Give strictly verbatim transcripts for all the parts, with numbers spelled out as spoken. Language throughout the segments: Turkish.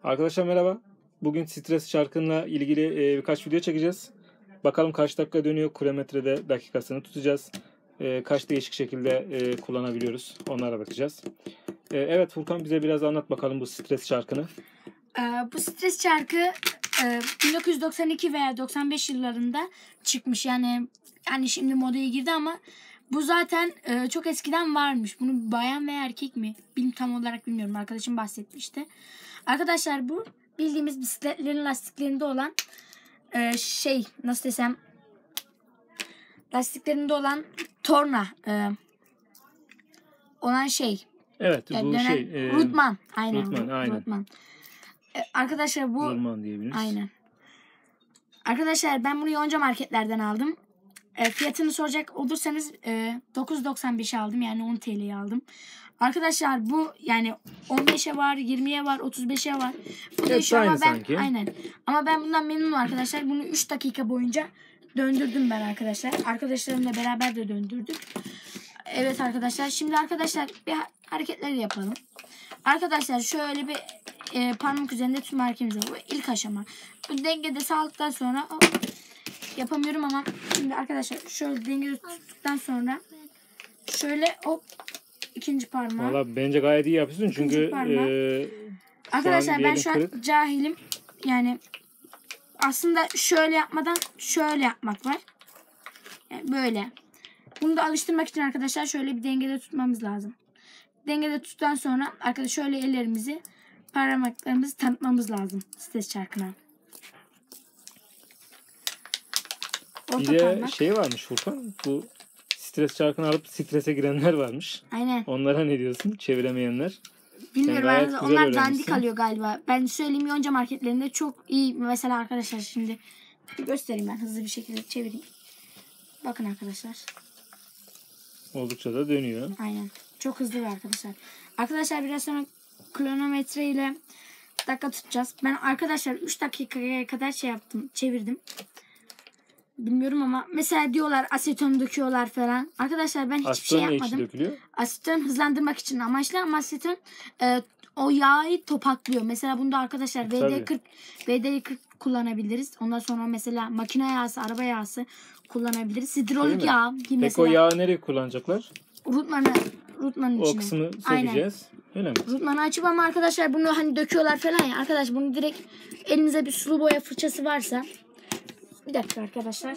Arkadaşlar merhaba. Bugün stres şarkınla ilgili e, birkaç video çekeceğiz. Bakalım kaç dakika dönüyor. Kronometrede dakikasını tutacağız. E, kaç değişik şekilde e, kullanabiliyoruz. Onlara bakacağız. E, evet Furkan, bize biraz anlat bakalım bu stres şarkını. Ee, bu stres şarkı e, bin dokuz yüz doksan iki veya doksan beş yıllarında çıkmış. Yani yani şimdi modaya girdi ama bu zaten e, çok eskiden varmış. Bunu bayan veya erkek mi? Bilim tam olarak bilmiyorum. Arkadaşım bahsetmişti. Arkadaşlar bu bildiğimiz bisikletlerin lastiklerinde olan e, şey nasıl desem lastiklerinde olan torna e, olan şey. Evet Yani bu dönen, şey. E, Rutman. Aynen. Rutman, aynen. Rutman. E, arkadaşlar bu. Rutman diyebiliriz. Aynen. Arkadaşlar ben bunu Yonca marketlerden aldım. E, fiyatını soracak olursanız e, dokuz yüz doksan beşe aldım. Yani on T L'ye aldım. Arkadaşlar bu yani on beşe var, yirmiye var, otuz beşe var. Bu hepsi aynı ama ben, sanki. Aynen. Ama ben bundan memnunum arkadaşlar. Bunu üç dakika boyunca döndürdüm ben arkadaşlar. Arkadaşlarımla beraber de döndürdük. Evet arkadaşlar. Şimdi arkadaşlar bir hareketleri yapalım. Arkadaşlar şöyle bir e, parmak üzerinde tutma hareketimiz var. Bu ilk aşama. Bu dengede sağladıktan sonra hop, yapamıyorum ama şimdi arkadaşlar şöyle dengede tuttuktan sonra şöyle hop ikinci parmağı. Valla bence gayet iyi yapıyorsun çünkü e, arkadaşlar şu ben şu an kırık. cahilim. Yani aslında şöyle yapmadan şöyle yapmak var. Yani böyle. Bunu da alıştırmak için arkadaşlar şöyle bir dengede tutmamız lazım. Dengede tuttuktan sonra arkadaşlar şöyle ellerimizi, parmaklarımızı tanıtmamız lazım stres şarkına. Orta Bir de parmak. şey varmış Furkan, bu stres şarkını alıp strese girenler varmış. Aynen. Onlara ne diyorsun? Çeviremeyenler. Bilmiyorum gayet arada, güzel onlar dandik öğrenmişsin. alıyor galiba. Ben söyleyeyim, Yonca marketlerinde çok iyi. Mesela arkadaşlar şimdi göstereyim, ben hızlı bir şekilde çevireyim. Bakın arkadaşlar. Oldukça da dönüyor. Aynen. Çok hızlı bir arkadaşlar. Arkadaşlar biraz sonra kronometre ile dakika tutacağız. Ben arkadaşlar üç dakikaya kadar şey yaptım. Çevirdim. Bilmiyorum ama mesela diyorlar aseton döküyorlar falan. Arkadaşlar ben hiçbir Aseton şey ne yapmadım. için dökülüyor? Aseton hızlandırmak için amaçlı ama aseton e, o yağı topaklıyor. Mesela bunda arkadaşlar V D kırk V D kırk kullanabiliriz. Ondan sonra mesela makine yağısı, araba yağısı kullanabiliriz. Hidrolik yağ. Peki Mesela, o yağı nereye kullanacaklar? Rutmanı, Rutmanın O içine. kısmı sökeceğiz. Öyle mi? Rutmanı açıp ama arkadaşlar bunu hani döküyorlar falan ya. Arkadaş bunu direkt elinize bir sulu boya fırçası varsa. Bir dakika arkadaşlar.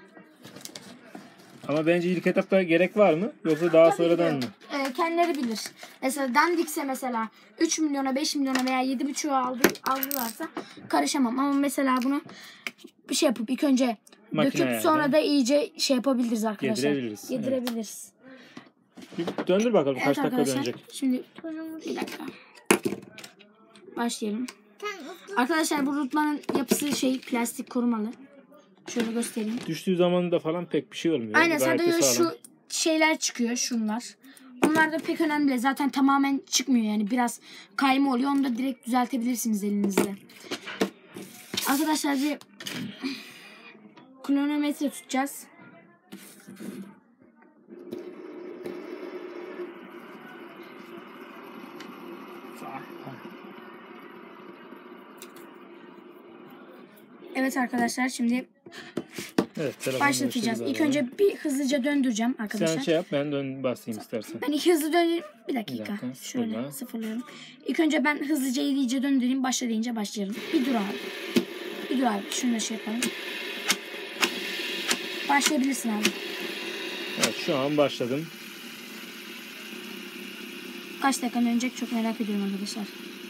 Ama bence ilk etapta gerek var mı? Yoksa daha Tabii sonradan ki, mı? E, kendileri bilir. Mesela dandikse mesela üç milyona, beş milyona veya yedi buçuğa aldı, aldılarsa karışamam. Ama mesela bunu bir şey yapıp ilk önce Makine döküp yani. sonra da iyice şey yapabiliriz arkadaşlar. Yedirebiliriz. Yedirebiliriz. Evet. Bir döndür bakalım Evet kaç dakika arkadaşlar, dönecek. şimdi bir dakika. Başlayalım. Arkadaşlar bu rutmanın yapısı şey plastik korumalı. Şöyle göstereyim. Düştüğü zaman da falan pek bir şey olmuyor. Aynen, Gayet de sadece sağlam. şu şeyler çıkıyor, şunlar. Onlar da pek önemli değil. Zaten tamamen çıkmıyor yani. Biraz kayma oluyor. Onu da direkt düzeltebilirsiniz elinizle. Arkadaşlar bir kronometre tutacağız. Evet arkadaşlar, şimdi Evet, başlatacağız. İlk önce bir hızlıca döndüreceğim arkadaşlar. Sen şey yap, ben dön basayım istersen. Ben iki hızlı döndüreyim. Bir dakika. Bir dakika, Şöyle sıfırla. sıfırlıyorum. İlk önce ben hızlıca iyice döndüreyim. Başla deyince başlayalım. Bir dur abi. Bir dur abi. Şunu da şey yapalım. Başlayabilirsin abi. Evet, şu an başladım. Kaç dakika dönecek çok merak ediyorum arkadaşlar.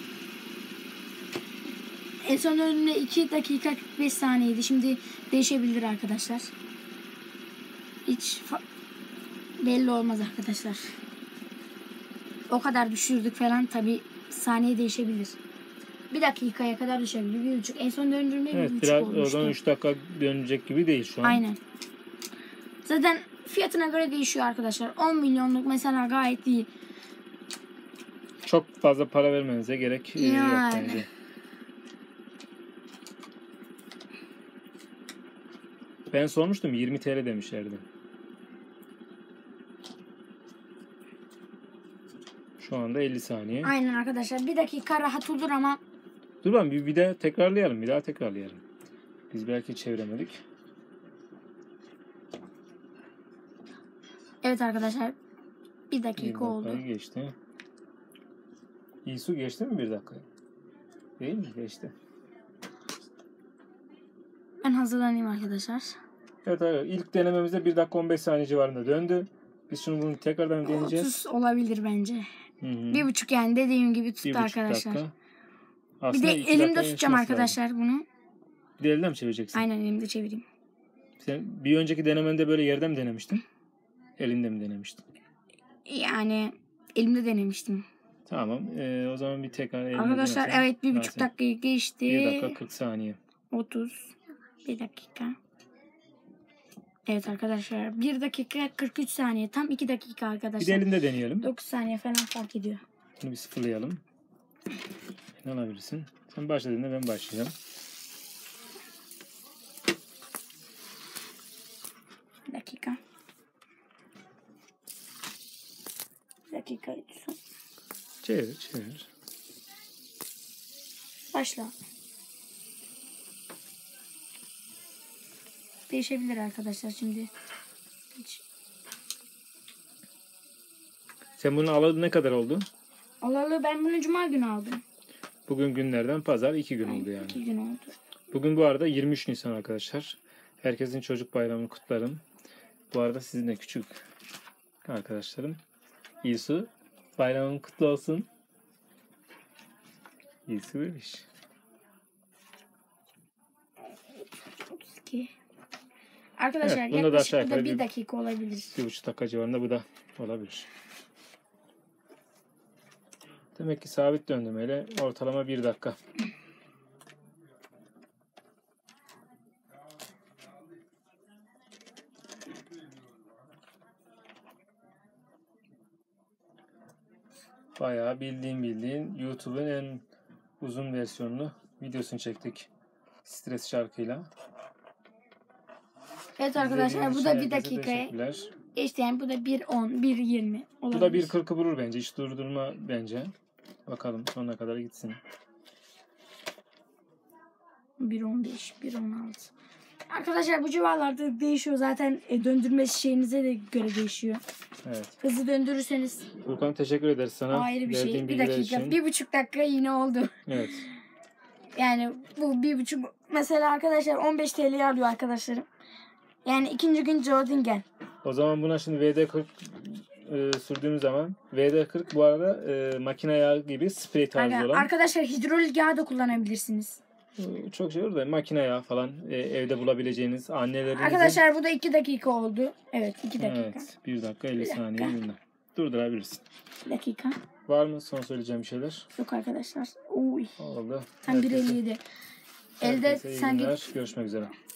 En son döndüğümde iki dakika kırk beş saniyeydi. Şimdi değişebilir arkadaşlar. Hiç belli olmaz arkadaşlar. O kadar düşürdük falan, tabi saniye değişebilir. Bir dakikaya kadar düşebilir. Bir buçuk. En son döndürme Evet, bir buçuk biraz olmuştu. oradan üç dakika dönecek gibi değil şu an. Aynen. Zaten fiyatına göre değişiyor arkadaşlar. on milyonluk mesela gayet iyi. Çok fazla para vermenize gerek yani yok bence. Ben sormuştum, yirmi T L demişlerdi. Şu anda elli saniye. Aynen arkadaşlar. Bir dakika rahat olur ama Dur bakalım bir, bir de tekrarlayalım. Bir daha tekrarlayalım. Biz belki çeviremedik. Evet arkadaşlar. Bir Bir dakika oldu. dakikayı geçti. İsu geçti mi bir dakika? Değil mi? Geçti. Ben hazırlanayım arkadaşlar. Evet, evet. İlk denememizde bir dakika on beş saniye civarında döndü. Biz şunu bunu tekrardan deneyeceğiz. otuz olabilir bence. Hı hı. Bir buçuk yani dediğim gibi Bir tuttu buçuk arkadaşlar. dakika. Bir Aslında de iki elimde dakikaya tutacağım geçmesi arkadaşlar lazım. bunu. Bir de elden mi çevireceksin? Aynen elimde çevireyim. Sen bir önceki denemende böyle yerden mi denemiştin? Elinde mi denemiştin? Yani elimde denemiştim. Tamam. Ee, o zaman bir tekrar elinde Arkadaşlar denersen. evet bir buçuk Yasin. dakikayı geçti. Bir dakika kırk saniye. otuz. Bir dakika. Evet arkadaşlar. bir dakika kırk üç saniye. Tam iki dakika Bir de arkadaşlar. elinde deneyelim. dokuz saniye falan fark ediyor. Bunu bir sıfırlayalım. Ne alabilirsin? Sen başladığında ben başlayacağım. Bir dakika. Bir dakika. Çevir, çevir. Başla. Değişebilir arkadaşlar şimdi. Hiç. Sen bunu alalı ne kadar oldu? Alalı ben bunu cuma günü aldım. Bugün günlerden pazar iki gün oldu yani. İki gün oldu. Bugün bu arada yirmi üç Nisan arkadaşlar. Herkesin çocuk bayramını kutlarım. Bu arada sizin de küçük arkadaşlarım. İsu, bayramın kutlu olsun. İsu demiş. otuz iki. Arkadaşlar Evet, bunda da yaklaşık aşağı bu da yukarı bir bir- dakika olabilir. Bir buçuk dakika civarında bu da olabilir. Demek ki sabit döndürmeyle ortalama bir dakika. Bayağı bildiğin bildiğin YouTube'un en uzun versiyonunu videosunu çektik. Stres şarkıyla. Evet arkadaşlar İzlediğiniz bu için da bir herkese dakikaya teşekkürler. geçti. Yani bu da bir on, bir yirmi olabilir. Bu da bir kırkı vurur bence. Hiç durdurma bence. Bakalım sonuna kadar gitsin. bir on beş, bir on altı. Arkadaşlar bu civarlarda değişiyor zaten e, döndürme şeyinize de göre değişiyor. Evet. Hızlı döndürürseniz Furkan teşekkür ederiz sana. ayrı bir şey. verdiğin Bir bilgiler dakika, için. bir buçuk dakika yine oldu. Evet. Yani bu bir buçuk mesela arkadaşlar on beş T L'ye alıyor arkadaşlarım. Yani ikinci gün Jordingen. O zaman buna şimdi V D kırk e, sürdüğümüz zaman V D kırk bu arada e, makine yağı gibi sprey tarzı Ar- olan. Arkadaşlar hidrolik yağ da kullanabilirsiniz. e, Çok şey olur da makine yağı falan e, evde bulabileceğiniz annelerinizin. Arkadaşlar bu da iki dakika oldu. Evet iki dakika. Evet. bir dakika elli Bir dakika. saniye bunda. Durdurabilirsin. Bir dakika. Var mı son söyleyeceğim bir şeyler? Yok arkadaşlar. Uy. Oldu. Tam bir Herkese- elli yedi. Elde herkese iyi sen günler. git. Görüşmek üzere.